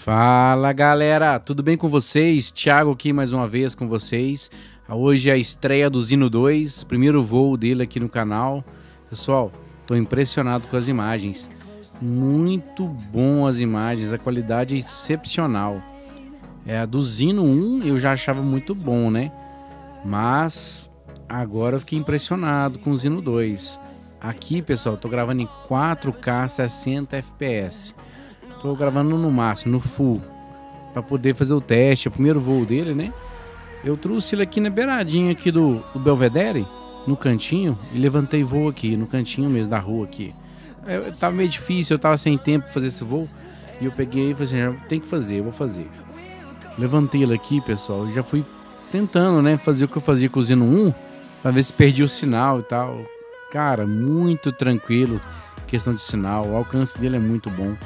Fala galera, tudo bem com vocês? Thiago aqui mais uma vez com vocês. Hoje é a estreia do Zino 2, primeiro voo dele aqui no canal. Pessoal, tô impressionado com as imagens. Muito bom as imagens, a qualidade é excepcional. A do Zino 1 eu já achava muito bom, né? Mas agora eu fiquei impressionado com o Zino 2. Aqui, pessoal, tô gravando em 4K 60 FPS. Tô gravando no máximo, no full, para poder fazer o teste, é o primeiro voo dele, né? Eu trouxe ele aqui na beiradinha aqui do Belvedere, no cantinho, e levantei voo aqui, no cantinho mesmo da rua aqui. Tava meio difícil, eu tava sem tempo para fazer esse voo, e eu peguei e falei assim, tem que fazer, eu vou fazer. Levantei ele aqui, pessoal, e já fui tentando, né, fazer o que eu fazia com o Zino 1, para ver se perdia o sinal e tal. Cara, muito tranquilo, questão de sinal, o alcance dele é muito bom.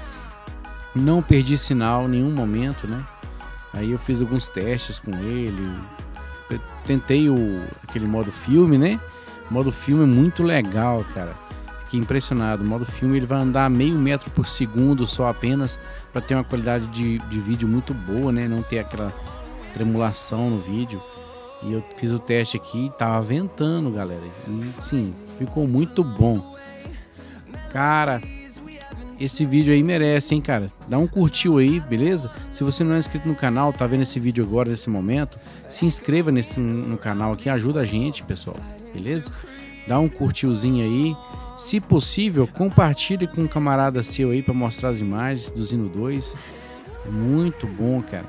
Não perdi sinal em nenhum momento, né? Aí eu fiz alguns testes com ele. Eu tentei aquele modo filme, né? O modo filme é muito legal, cara. Fiquei impressionado. O modo filme ele vai andar meio metro por segundo só apenas, para ter uma qualidade de vídeo muito boa, né? Não ter aquela tremulação no vídeo. E eu fiz o teste aqui, tava ventando, galera. E sim, ficou muito bom. Cara, esse vídeo aí merece, hein, cara? Dá um curtiu aí, beleza? Se você não é inscrito no canal, tá vendo esse vídeo agora, nesse momento, se inscreva no canal aqui, ajuda a gente, pessoal, beleza? Dá um curtiozinho aí. Se possível, compartilhe com um camarada seu aí para mostrar as imagens do Zino 2. É muito bom, cara.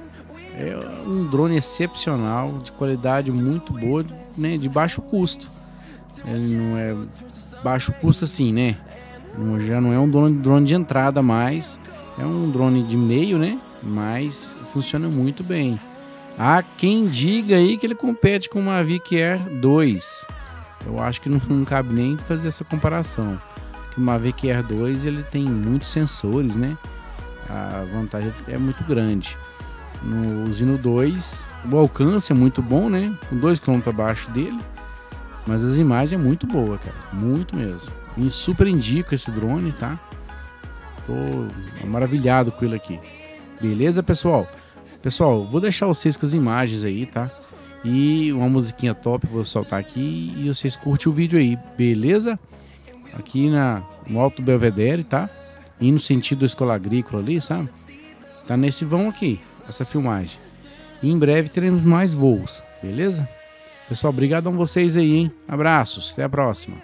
É um drone excepcional, de qualidade muito boa, né? De baixo custo. Ele não é baixo custo assim, né? Já não é um drone de entrada mais, é um drone de meio, né? Mas funciona muito bem. Há quem diga aí que ele compete com uma Mavic Air 2. Eu acho que não cabe nem fazer essa comparação. O Mavic Air 2 ele tem muitos sensores, né? A vantagem é muito grande. No Zino 2 o alcance é muito bom, né? Com 2 km abaixo dele. Mas as imagens é muito boa, cara. Muito mesmo. E super indico esse drone, tá? Tô maravilhado com ele aqui. Beleza, pessoal? Pessoal, vou deixar vocês com as imagens aí, tá? E uma musiquinha top vou soltar aqui e vocês curtem o vídeo aí, beleza? Aqui no Alto Belvedere, tá? Indo no sentido da Escola Agrícola ali, sabe? Tá nesse vão aqui, essa filmagem. E em breve teremos mais voos, beleza? Pessoal, obrigado a vocês aí, hein? Abraços, até a próxima.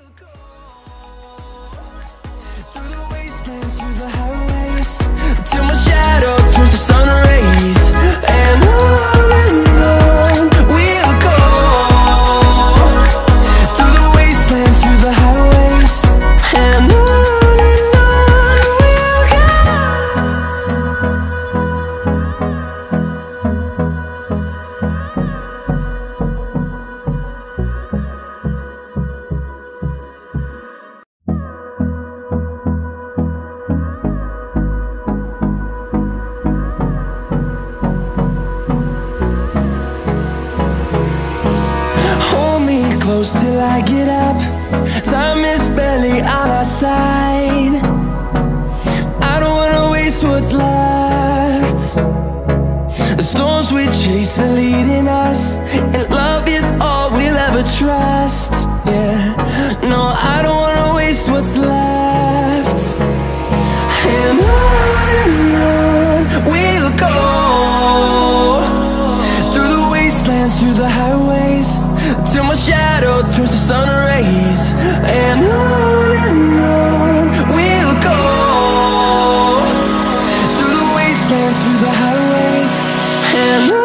Till my shadow turns to sun rays, and on we'll go, through the wastelands, through the highways, and on close till I get up. Time is barely on our side. I don't wanna waste what's left. The storms we chase are leading us, and love is all we'll ever trust. Yeah, no, I don't wanna waste what's left. And on we'll go, through the wastelands, through the highways, till my shadow turns to sun rays, and on we'll go, through the wastelands, through the highways, and on we'll go.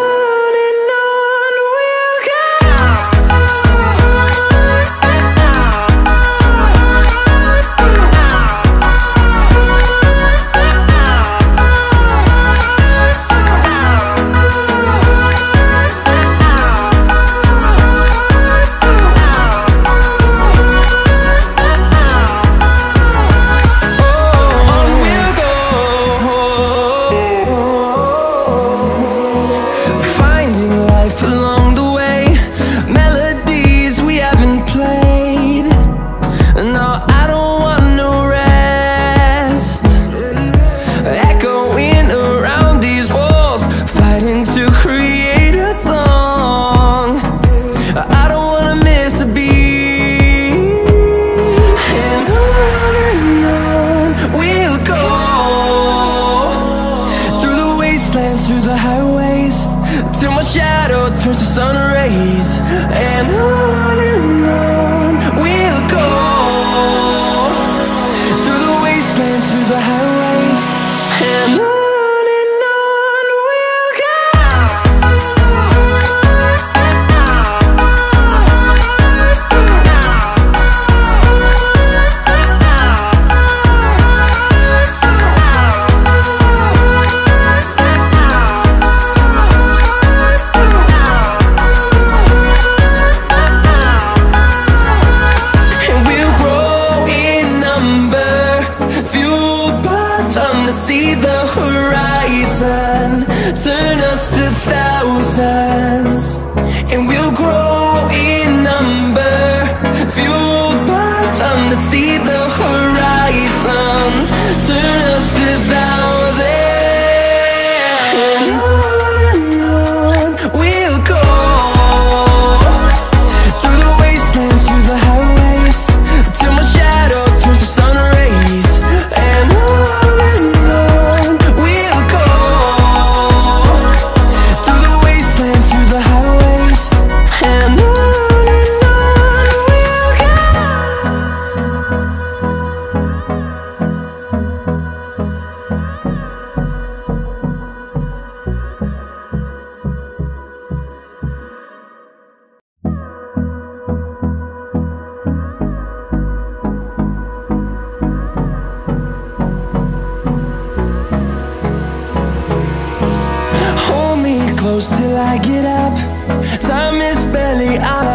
close till I get up. Time is barely on